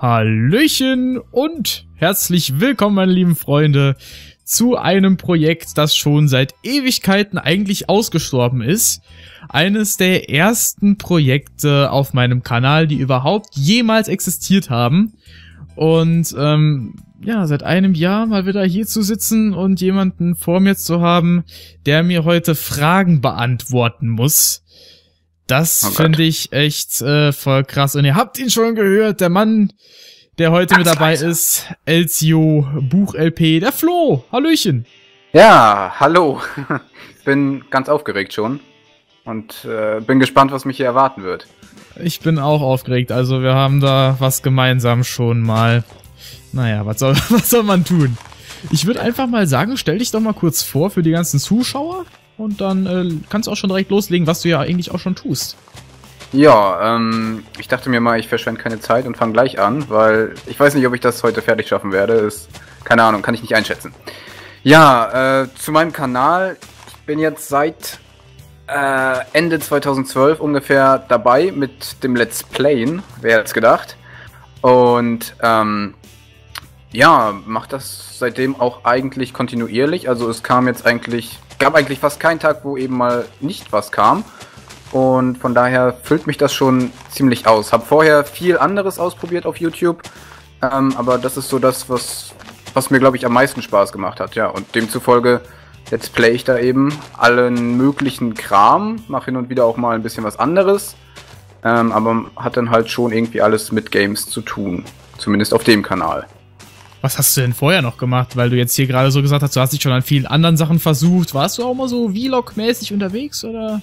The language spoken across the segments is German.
Hallöchen und herzlich willkommen, meine lieben Freunde, zu einem Projekt, das schon seit Ewigkeiten eigentlich ausgestorben ist. Eines der ersten Projekte auf meinem Kanal, die überhaupt jemals existiert haben. Und ja, seit einem Jahr mal wieder hier zu sitzen und jemanden vor mir zu haben, der mir heute Fragen beantworten muss. Das finde ich echt voll krass. Und ihr habt ihn schon gehört, der Mann, der heute mit dabei ist, Elzio Buch-LP, der Flo. Hallöchen. Ja, hallo. Bin ganz aufgeregt schon und bin gespannt, was mich hier erwarten wird. Ich bin auch aufgeregt, also wir haben da was gemeinsam schon mal. Naja, was soll man tun? Ich würde einfach mal sagen, stell dich doch mal kurz vor für die ganzen Zuschauer. Und dann kannst du auch schon direkt loslegen, was du ja eigentlich auch schon tust. Ja, ich dachte mir mal, ich verschwende keine Zeit und fange gleich an, weil ich weiß nicht, ob ich das heute fertig schaffen werde. Ist, keine Ahnung, kann ich nicht einschätzen. Ja, zu meinem Kanal. Ich bin jetzt seit Ende 2012 ungefähr dabei mit dem Let's Playen, wer hätte es gedacht. Und ja, mache das seitdem auch eigentlich kontinuierlich. Also es kam jetzt gab eigentlich fast keinen Tag, wo eben mal nicht was kam. Und von daher füllt mich das schon ziemlich aus. Hab vorher viel anderes ausprobiert auf YouTube. Aber das ist so das, was mir, glaube ich, am meisten Spaß gemacht hat. Ja, und demzufolge Let's Play ich da eben allen möglichen Kram. Mache hin und wieder auch mal ein bisschen was anderes. Aber hat dann halt schon irgendwie alles mit Games zu tun. Zumindest auf dem Kanal. Was hast du denn vorher noch gemacht? Weil du jetzt hier gerade so gesagt hast, du hast dich schon an vielen anderen Sachen versucht. Warst du auch mal so Vlog-mäßig unterwegs, oder?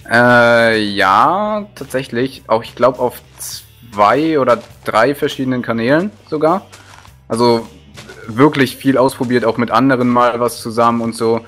Ja, tatsächlich. Auch, ich glaube, auf 2 oder 3 verschiedenen Kanälen sogar. Also wirklich viel ausprobiert, auch mit anderen mal was zusammen und so.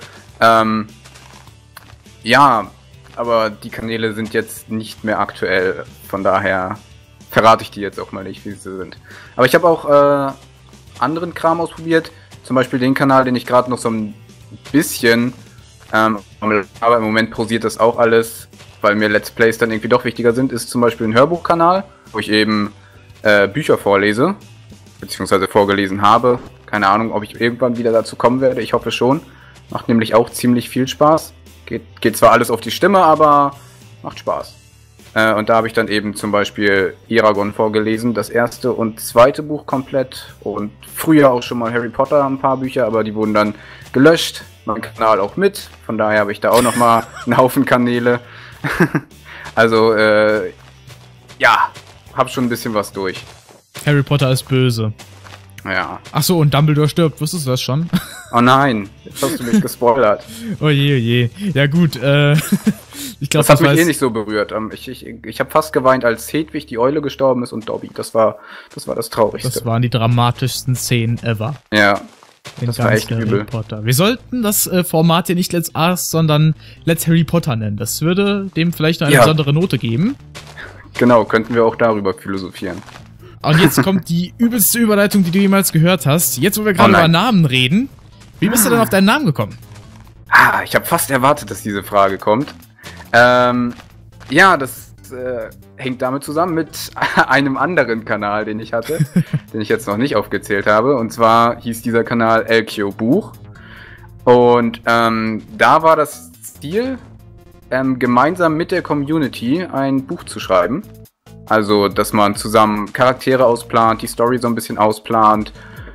Ja, aber die Kanäle sind jetzt nicht mehr aktuell. Von daher verrate ich die jetzt auch mal nicht, wie sie sind. Aber ich habe auch anderen Kram ausprobiert, zum Beispiel den Kanal, den ich gerade noch so ein bisschen aber im Moment pausiert das auch alles, weil mir Let's Plays dann irgendwie doch wichtiger sind, ist zum Beispiel ein Hörbuchkanal, wo ich eben Bücher vorlese, beziehungsweise vorgelesen habe. Keine Ahnung, ob ich irgendwann wieder dazu kommen werde, ich hoffe schon. Macht nämlich auch ziemlich viel Spaß. Geht zwar alles auf die Stimme, aber macht Spaß. Und da habe ich dann eben zum Beispiel Eragon vorgelesen, das erste und zweite Buch komplett. Und früher auch schon mal Harry Potter, ein paar Bücher, aber die wurden dann gelöscht. Mein Kanal auch mit, von daher habe ich da auch nochmal einen Haufen Kanäle. Also, ja, hab schon ein bisschen was durch. Harry Potter ist böse. Ja. Achso, und Dumbledore stirbt, wusstest du das schon? Oh nein, jetzt hast du mich gespoilert. Oje, oje. Ja gut, ich glaube, das hat mich eh nicht so berührt. Ich habe fast geweint, als Hedwig, die Eule, gestorben ist und Dobby. Das war das Traurigste. Das waren die dramatischsten Szenen ever. Ja, das war echt übel. Potter. Wir sollten das Format hier nicht Let's Ask, sondern Let's Harry Potter nennen. Das würde dem vielleicht noch eine besondere Note geben. Genau, könnten wir auch darüber philosophieren. Und jetzt kommt die übelste Überleitung, die du jemals gehört hast. Jetzt, wo wir gerade über Namen reden. Wie bist du denn auf deinen Namen gekommen? Ich habe fast erwartet, dass diese Frage kommt. Ja, das hängt damit zusammen mit einem anderen Kanal, den ich hatte, den ich jetzt noch nicht aufgezählt habe. Und zwar hieß dieser Kanal Elzio Buch. Und da war das Ziel, gemeinsam mit der Community ein Buch zu schreiben. Also, dass man zusammen Charaktere ausplant, die Story so ein bisschen ausplant.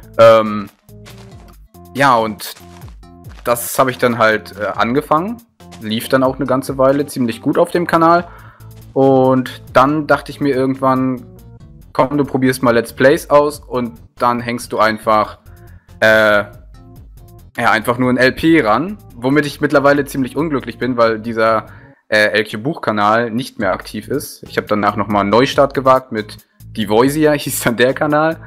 Ja, und das habe ich dann halt angefangen. Lief dann auch eine ganze Weile ziemlich gut auf dem Kanal. Und dann dachte ich mir irgendwann, komm, du probierst mal Let's Plays aus und dann hängst du einfach einfach nur ein LP ran. Womit ich mittlerweile ziemlich unglücklich bin, weil dieser Elzio Buch-Kanal nicht mehr aktiv ist. Ich habe danach nochmal einen Neustart gewagt mit Devoisia, hieß dann der Kanal.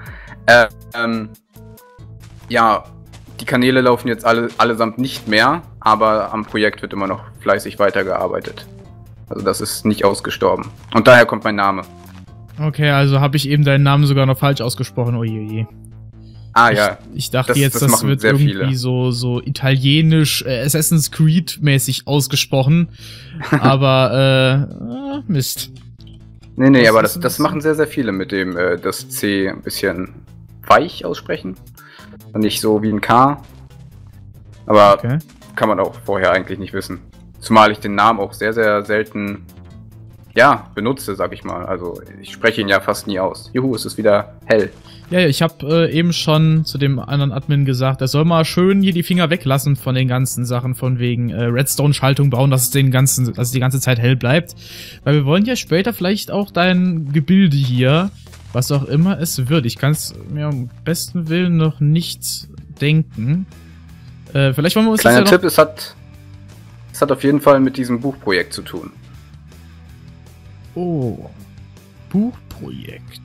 Ja, die Kanäle laufen jetzt allesamt nicht mehr, aber am Projekt wird immer noch fleißig weitergearbeitet. Also das ist nicht ausgestorben. Und daher kommt mein Name. Okay, also habe ich eben deinen Namen sogar noch falsch ausgesprochen. Oje. Ja. Ich dachte das wird irgendwie so italienisch Assassin's Creed mäßig ausgesprochen. Aber Mist. Nee, aber das machen sehr, sehr viele mit dem das C ein bisschen weich aussprechen. Und nicht so wie ein K. Aber Okay. kann man auch vorher eigentlich nicht wissen. Zumal ich den Namen auch sehr, sehr selten benutze, sag ich mal. Also ich spreche ihn ja fast nie aus. Juhu, es ist wieder hell. Ja, ich habe eben schon zu dem anderen Admin gesagt, er soll mal schön hier die Finger weglassen von den ganzen Sachen, von wegen Redstone-Schaltung bauen, dass es die ganze Zeit hell bleibt. Weil wir wollen ja später vielleicht auch dein Gebilde hier, was auch immer es wird. Ich kann es mir am besten Willen noch nicht denken. Vielleicht wollen wir uns Kleiner das ja Tipp, es hat auf jeden Fall mit diesem Buchprojekt zu tun. Oh, Buchprojekt.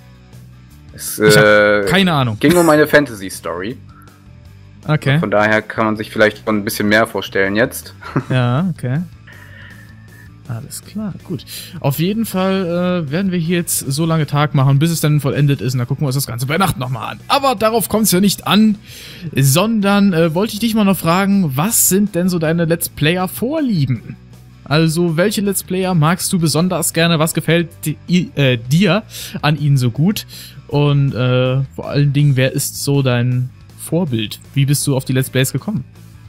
Es Ich hab keine Ahnung. ging um eine Fantasy-Story. Okay. Von daher kann man sich vielleicht schon ein bisschen mehr vorstellen jetzt. Ja, okay. Alles klar, gut. Auf jeden Fall werden wir hier jetzt so lange Tag machen, bis es dann vollendet ist. Und dann gucken wir uns das Ganze bei Nacht nochmal an. Aber darauf kommt es ja nicht an, sondern wollte ich dich mal noch fragen, was sind denn so deine Let's Player-Vorlieben? Also, welche Let's Player magst du besonders gerne? Was gefällt dir an ihnen so gut? Und vor allen Dingen, wer ist so dein Vorbild? Wie bist du auf die Let's Plays gekommen?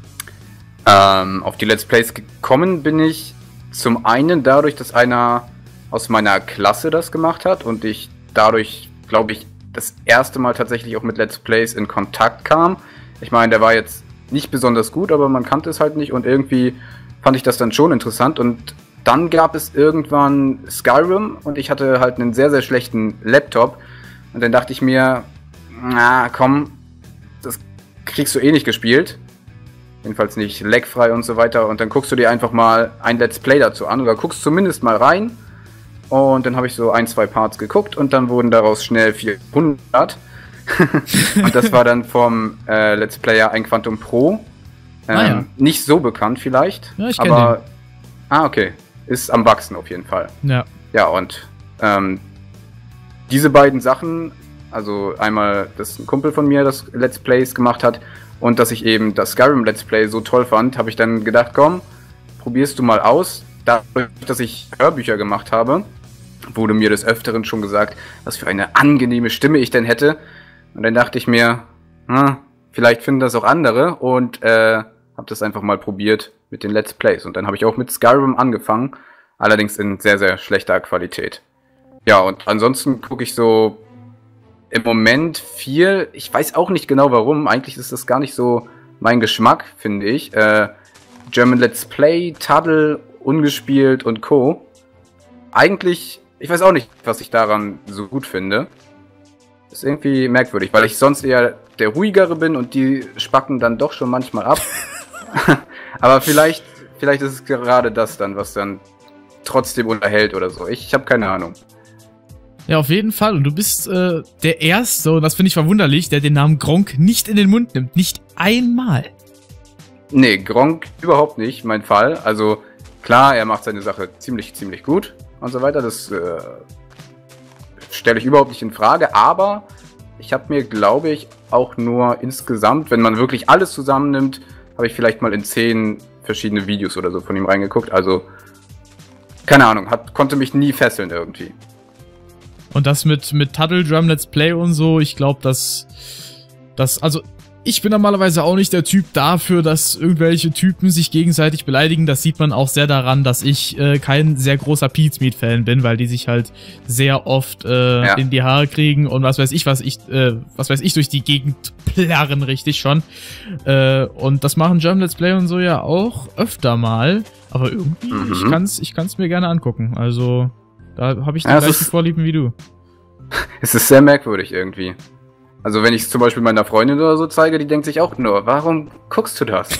Auf die Let's Plays gekommen bin ich zum einen dadurch, dass einer aus meiner Klasse das gemacht hat und ich dadurch, glaube ich, das erste Mal tatsächlich auch mit Let's Plays in Kontakt kam. Ich meine, der war jetzt nicht besonders gut, aber man kannte es halt nicht und irgendwie fand ich das dann schon interessant. Und dann gab es irgendwann Skyrim und ich hatte halt einen sehr, sehr schlechten Laptop. Und dann dachte ich mir, na komm, das kriegst du eh nicht gespielt. Jedenfalls nicht lagfrei und so weiter. Und dann guckst du dir einfach mal ein Let's Play dazu an oder guckst zumindest mal rein. Und dann habe ich so 1, 2 Parts geguckt und dann wurden daraus schnell 400. Und das war dann vom Let's Player ein Quantum Pro. Ja. Nicht so bekannt vielleicht. Ja, ich kenne aber okay. Ist am Wachsen auf jeden Fall. Ja. Ja, und diese beiden Sachen, also einmal, dass ein Kumpel von mir das Let's Plays gemacht hat und dass ich eben das Skyrim Let's Play so toll fand, habe ich dann gedacht, komm, probierst du mal aus. Dadurch, dass ich Hörbücher gemacht habe, wurde mir des Öfteren schon gesagt, was für eine angenehme Stimme ich denn hätte. Und dann dachte ich mir, vielleicht finden das auch andere und habe das einfach mal probiert mit den Let's Plays. Und dann habe ich auch mit Skyrim angefangen, allerdings in sehr, sehr schlechter Qualität. Ja, und ansonsten gucke ich so im Moment viel, ich weiß auch nicht genau warum, eigentlich ist das gar nicht so mein Geschmack, finde ich. German Let's Play, Tuddle, Ungespielt und Co. Eigentlich, ich weiß auch nicht, was ich daran so gut finde. Ist irgendwie merkwürdig, weil ich sonst eher der ruhigere bin und die spacken dann doch schon manchmal ab. Aber vielleicht ist es gerade das dann, was dann trotzdem unterhält oder so. Ich habe keine Ahnung. Ja, auf jeden Fall. Und du bist der Erste, und das finde ich verwunderlich, der den Namen Gronkh nicht in den Mund nimmt. Nicht einmal. Nee, Gronkh überhaupt nicht, mein Fall. Also klar, er macht seine Sache ziemlich, ziemlich gut und so weiter. Das stelle ich überhaupt nicht in Frage. Aber ich habe mir, glaube ich, auch nur insgesamt, wenn man wirklich alles zusammennimmt, habe ich vielleicht mal in 10 verschiedene Videos oder so von ihm reingeguckt. Also, keine Ahnung, konnte mich nie fesseln irgendwie. Und das mit Tuddle, Drum, Let's Play und so, ich glaube, also, ich bin normalerweise auch nicht der Typ dafür, dass irgendwelche Typen sich gegenseitig beleidigen. Das sieht man auch sehr daran, dass ich kein sehr großer Pizmeat-Fan bin, weil die sich halt sehr oft in die Haare kriegen und was weiß ich durch die Gegend plärren, richtig schon. Und das machen German Let's Play und so ja auch öfter mal. Aber irgendwie, ich kann's mir gerne angucken. Also, da habe ich die gleichen Vorlieben wie du. Es ist sehr merkwürdig irgendwie. Also wenn ich es zum Beispiel meiner Freundin oder so zeige, die denkt sich auch nur, warum guckst du das?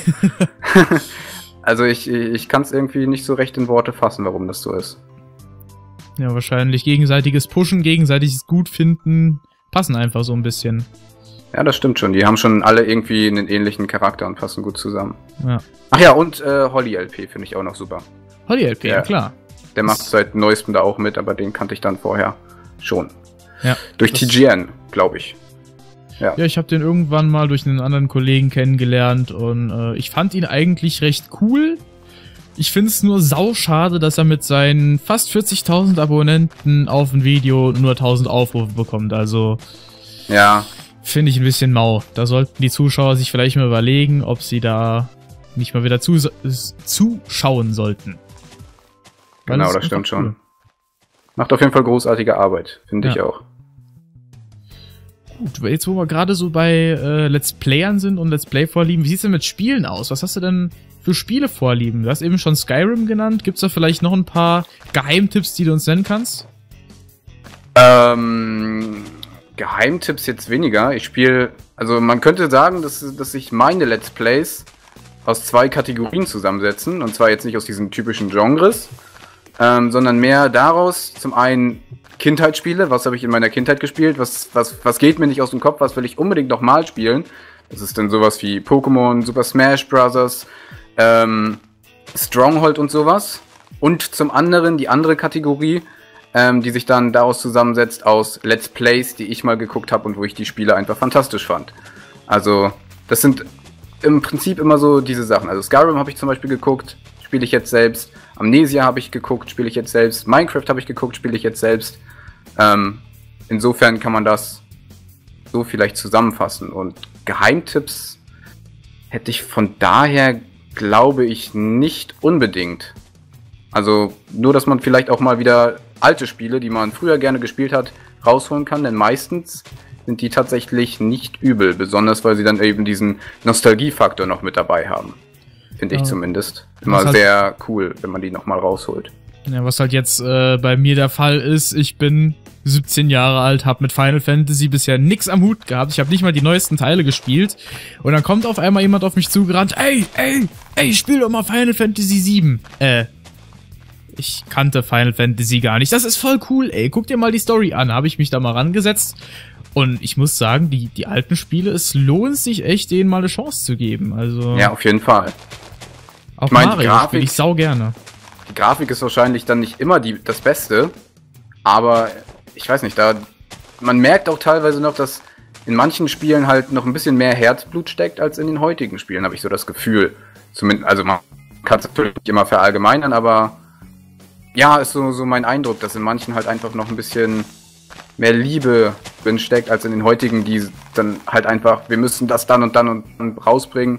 Also ich kann es irgendwie nicht so recht in Worte fassen, warum das so ist. Ja, wahrscheinlich gegenseitiges Pushen, gegenseitiges Gutfinden passen einfach so ein bisschen. Ja, das stimmt schon. Die haben schon alle irgendwie einen ähnlichen Charakter und passen gut zusammen. Ja. Ach ja, und Holly LP finde ich auch noch super. Holly LP, ja klar. Der macht seit neuestem da auch mit, aber den kannte ich dann vorher schon. Ja. Durch TGN, glaube ich. Ja, ich habe den irgendwann mal durch einen anderen Kollegen kennengelernt und ich fand ihn eigentlich recht cool. Ich finde es nur sauschade, dass er mit seinen fast 40.000 Abonnenten auf ein Video nur 1.000 Aufrufe bekommt. Also Ja, finde ich ein bisschen mau. Da sollten die Zuschauer sich vielleicht mal überlegen, ob sie da nicht mal wieder zuschauen sollten. Weil genau, ist das stimmt einfach cool. schon. Macht auf jeden Fall großartige Arbeit, finde ich auch. Gut, jetzt wo wir gerade so bei Let's Playern sind und Let's Play-Vorlieben, wie sieht's denn mit Spielen aus? Was hast du denn für Spiele-Vorlieben? Du hast eben schon Skyrim genannt. Gibt's da vielleicht noch ein paar Geheimtipps, die du uns nennen kannst? Geheimtipps jetzt weniger. Ich spiele, also man könnte sagen, dass sich meine Let's Plays aus 2 Kategorien zusammensetzen. Und zwar jetzt nicht aus diesen typischen Genres, sondern mehr daraus, zum einen Kindheitsspiele, was habe ich in meiner Kindheit gespielt, was geht mir nicht aus dem Kopf, was will ich unbedingt nochmal spielen. Das ist dann sowas wie Pokémon, Super Smash Bros., Stronghold und sowas. Und zum anderen die andere Kategorie, die sich dann daraus zusammensetzt aus Let's Plays, die ich mal geguckt habe und wo ich die Spiele einfach fantastisch fand. Also das sind im Prinzip immer so diese Sachen. Also Skyrim habe ich zum Beispiel geguckt, spiele ich jetzt selbst. Amnesia habe ich geguckt, spiele ich jetzt selbst. Minecraft habe ich geguckt, spiele ich jetzt selbst. Insofern kann man das so vielleicht zusammenfassen. Und Geheimtipps hätte ich von daher, glaube ich, nicht unbedingt. Also nur, dass man vielleicht auch mal wieder alte Spiele, die man früher gerne gespielt hat, rausholen kann. Denn meistens sind die tatsächlich nicht übel. Besonders, weil sie dann eben diesen Nostalgiefaktor noch mit dabei haben. Finde ich zumindest. Immer halt sehr cool, wenn man die nochmal rausholt. Ja, was halt jetzt bei mir der Fall ist, ich bin 17 Jahre alt, habe mit Final Fantasy bisher nix am Hut gehabt. Ich habe nicht mal die neuesten Teile gespielt. Und dann kommt auf einmal jemand auf mich zugerannt. Ey, spiel doch mal Final Fantasy 7. Ich kannte Final Fantasy gar nicht. Das ist voll cool, ey. Guck dir mal die Story an. Habe ich mich da mal rangesetzt. Und ich muss sagen, die alten Spiele, es lohnt sich echt, denen mal eine Chance zu geben. Also ja, auf jeden Fall. Auch ich meine, Mario spiele ich sau gerne. Die Grafik ist wahrscheinlich dann nicht immer das Beste, aber ich weiß nicht, man merkt auch teilweise noch, dass in manchen Spielen halt noch ein bisschen mehr Herzblut steckt als in den heutigen Spielen, habe ich so das Gefühl. Zumindest, also man kann es natürlich nicht immer verallgemeinern, aber ja, ist so mein Eindruck, dass in manchen halt einfach noch ein bisschen mehr Liebe drin steckt als in den heutigen, die dann halt einfach, wir müssen das dann und rausbringen.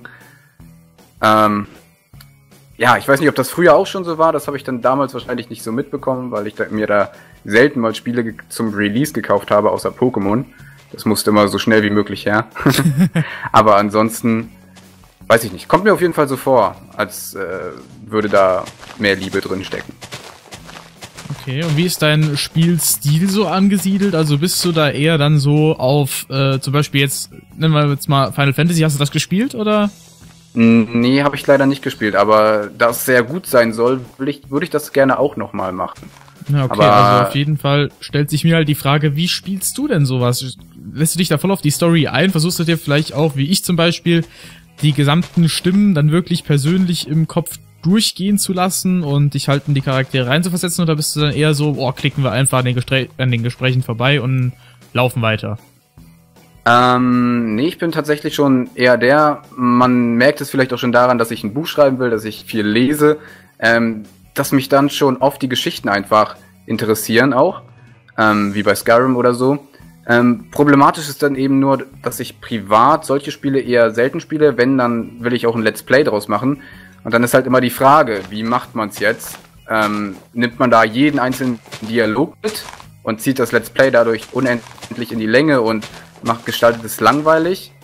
Ja, ich weiß nicht, ob das früher auch schon so war, das habe ich dann damals wahrscheinlich nicht so mitbekommen, weil ich mir da selten mal Spiele zum Release gekauft habe, außer Pokémon. Das musste immer so schnell wie möglich her. Aber ansonsten, weiß ich nicht, kommt mir auf jeden Fall so vor, als würde da mehr Liebe drin stecken. Okay, und wie ist dein Spielstil so angesiedelt? Also bist du da eher dann so auf, zum Beispiel jetzt, nennen wir jetzt mal Final Fantasy, hast du das gespielt, oder? Nee, habe ich leider nicht gespielt, aber da es sehr gut sein soll, würde ich das gerne auch nochmal machen. Ja, okay, aber also auf jeden Fall stellt sich mir halt die Frage, wie spielst du denn sowas? Lässt du dich da voll auf die Story ein? Versuchst du dir vielleicht auch, wie ich zum Beispiel, die gesamten Stimmen dann wirklich persönlich im Kopf durchgehen zu lassen und dich halt in die Charaktere reinzuversetzen, oder bist du dann eher so, klicken wir einfach an den Gesprächen vorbei und laufen weiter? Nee, ich bin tatsächlich schon eher man merkt es vielleicht auch schon daran, dass ich ein Buch schreiben will, dass ich viel lese, dass mich dann schon oft die Geschichten einfach interessieren auch, wie bei Skyrim oder so. Problematisch ist dann eben nur, dass ich privat solche Spiele eher selten spiele, wenn, dann will ich auch ein Let's Play draus machen. Und dann ist halt immer die Frage, wie macht man's jetzt? Nimmt man da jeden einzelnen Dialog mit und zieht das Let's Play dadurch unendlich in die Länge und gestaltet es langweilig?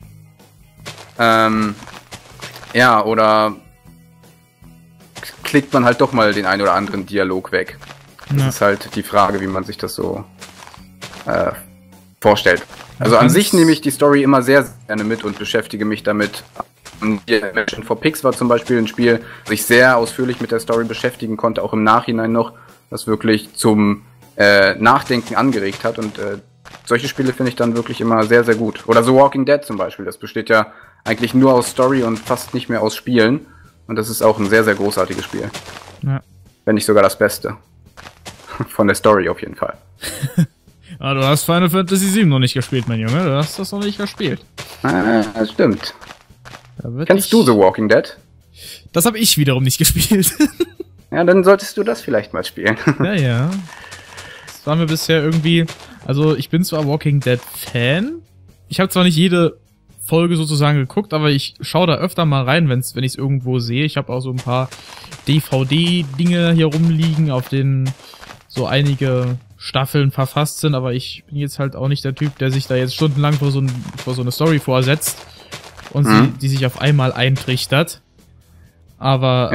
Ja, oder klickt man halt doch mal den einen oder anderen Dialog weg? Das ist halt die Frage, wie man sich das so vorstellt. Also an sich nehme ich die Story immer sehr, sehr gerne mit und beschäftige mich damit. Dimension for Pigs war zum Beispiel ein Spiel, das ich sehr ausführlich mit der Story beschäftigen konnte, auch im Nachhinein noch, was wirklich zum Nachdenken angeregt hat, und solche Spiele finde ich dann wirklich immer sehr, sehr gut. Oder The Walking Dead zum Beispiel, das besteht ja eigentlich nur aus Story und fast nicht mehr aus Spielen, und das ist auch ein sehr, sehr großartiges Spiel. Ja. Wenn nicht sogar das Beste. Von der Story auf jeden Fall. Ah, du hast Final Fantasy 7 noch nicht gespielt, mein Junge, du hast das noch nicht gespielt. Das stimmt. Kennst du The Walking Dead? Das habe ich wiederum nicht gespielt. Ja, dann solltest du das vielleicht mal spielen. Ja. Das war mir bisher irgendwie... Also, ich bin zwar Walking Dead Fan. Ich habe zwar nicht jede Folge sozusagen geguckt, aber ich schaue da öfter mal rein, wenn ich es irgendwo sehe. Ich habe auch so ein paar DVD-Dinge hier rumliegen, auf denen so einige Staffeln verfasst sind, aber ich bin jetzt halt auch nicht der Typ, der sich da jetzt stundenlang vor so eine Story vorsetzt und die sich auf einmal eintrichtert. Aber,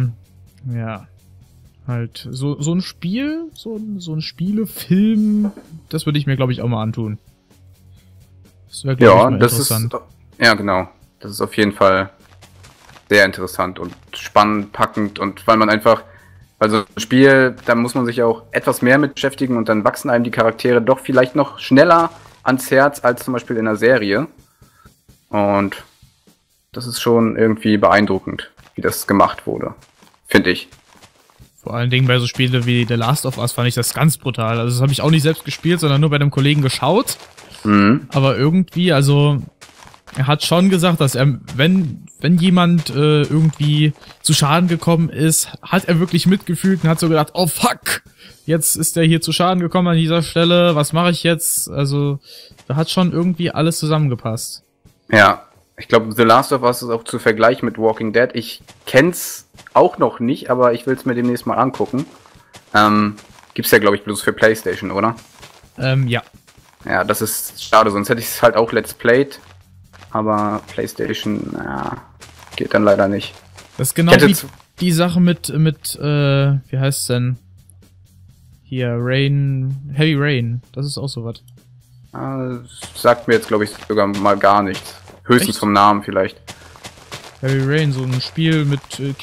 ja, halt so ein Spiel, so ein Spielefilm, das würde ich mir, glaube ich, auch mal antun. Das wäre, glaube ich, mal interessant. Ja, genau. Das ist auf jeden Fall sehr interessant und spannend, packend und weil man einfach, also ein Spiel, da muss man sich auch etwas mehr mit beschäftigen und dann wachsen einem die Charaktere doch vielleicht noch schneller ans Herz als zum Beispiel in einer Serie. Und das ist schon irgendwie beeindruckend, wie das gemacht wurde, finde ich. Vor allen Dingen bei so Spielen wie The Last of Us fand ich das ganz brutal. Also das habe ich auch nicht selbst gespielt, sondern nur bei einem Kollegen geschaut. Aber irgendwie, also er hat schon gesagt, dass er, wenn jemand irgendwie zu Schaden gekommen ist, hat er wirklich mitgefühlt und hat so gedacht, oh fuck, jetzt ist der hier zu Schaden gekommen an dieser Stelle, was mache ich jetzt? Also da hat schon irgendwie alles zusammengepasst. Ja, ich glaube, The Last of Us ist auch zu vergleichen mit Walking Dead. Ich kenn's auch noch nicht, aber ich will es mir demnächst mal angucken. Gibt's ja, glaube ich, bloß für PlayStation, oder? Ja. Ja, das ist schade, sonst hätte ich es halt auch Let's Played. Aber PlayStation, ja, geht dann leider nicht. Das ist genau wie die Sache mit, wie heißt's denn? Hier, Heavy Rain. Das ist auch sowas. Sagt mir jetzt, glaube ich, sogar mal gar nichts. Höchstens Echt? Vom Namen vielleicht. Heavy Rain, so ein Spiel mit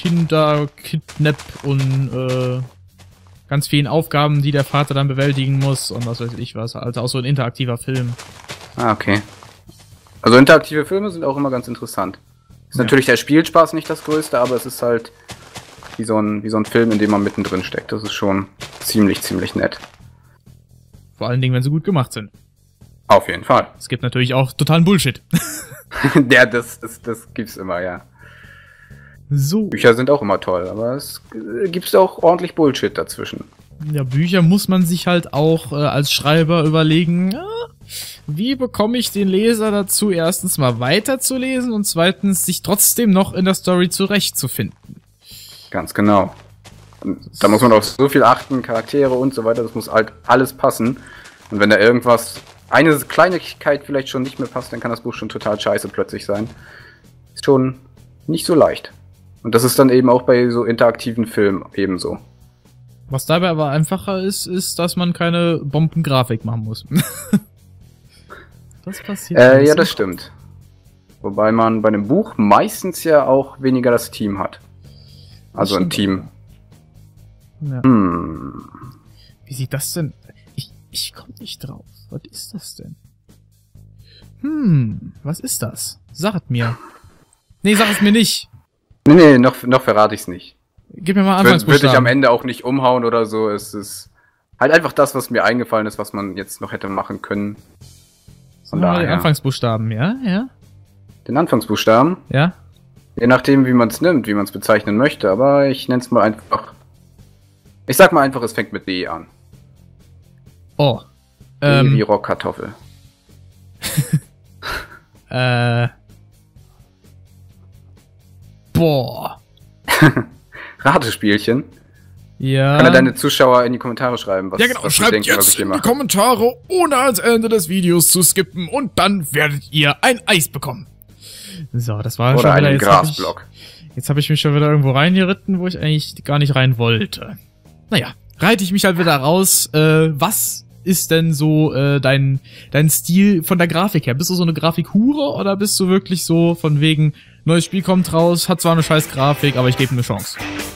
Kidnap und ganz vielen Aufgaben, die der Vater dann bewältigen muss und was weiß ich was. Also auch so ein interaktiver Film. Ah, okay. Also interaktive Filme sind auch immer ganz interessant. Ist natürlich der Spielspaß nicht das Größte, aber es ist halt wie so ein Film, in dem man mittendrin steckt. Das ist schon ziemlich nett. Vor allen Dingen, wenn sie gut gemacht sind. Auf jeden Fall. Es gibt natürlich auch totalen Bullshit. Ja, das gibt's immer, ja. So. Bücher sind auch immer toll, aber es gibt auch ordentlich Bullshit dazwischen. Ja, Bücher muss man sich halt auch als Schreiber überlegen, wie bekomme ich den Leser dazu, erstens mal weiterzulesen und zweitens sich trotzdem noch in der Story zurechtzufinden. Ganz genau. Da muss man auf so viel achten, Charaktere und so weiter, das muss halt alles passen. Und wenn da irgendwas, eine Kleinigkeit vielleicht schon nicht mehr passt, dann kann das Buch schon total scheiße plötzlich sein. Ist schon nicht so leicht. Und das ist dann eben auch bei so interaktiven Filmen ebenso. Was dabei aber einfacher ist, dass man keine Bombengrafik machen muss. Das passiert. Ja, das stimmt. Wobei man bei einem Buch meistens ja auch weniger das Team hat. Also ein Team. Ja. Wie sieht das denn? Ich komme nicht drauf. Was ist das denn? Was ist das? Sagt mir. Nee, sag es mir nicht. Nee, noch verrate ich's nicht. Gib mir mal Anfangsbuchstaben. Würde ich am Ende auch nicht umhauen oder so. Es ist halt einfach das, was mir eingefallen ist, was man jetzt noch hätte machen können. Von daher. Den Anfangsbuchstaben, ja? Den Anfangsbuchstaben? Ja. Je nachdem, wie man es nimmt, wie man es bezeichnen möchte, aber ich nenne es mal einfach. Ich sag mal einfach, es fängt mit D an. Oh. D wie Rockkartoffel. Boah. Ratespielchen. Ja. Kann deine Zuschauer in die Kommentare schreiben, was, ja, genau. Schreibt denken, jetzt in die Kommentare, ohne ans Ende des Videos zu skippen und dann werdet ihr ein Eis bekommen. So, das war oder schon wieder einen Grasblock. Jetzt habe ich mich schon wieder irgendwo reingeritten, wo ich eigentlich gar nicht rein wollte. Naja, reite ich mich halt wieder raus. Was ist denn so dein Stil von der Grafik her? Bist du so eine Grafikhure oder bist du wirklich so von wegen, neues Spiel kommt raus, hat zwar eine scheiß Grafik, aber ich gebe ihm eine Chance?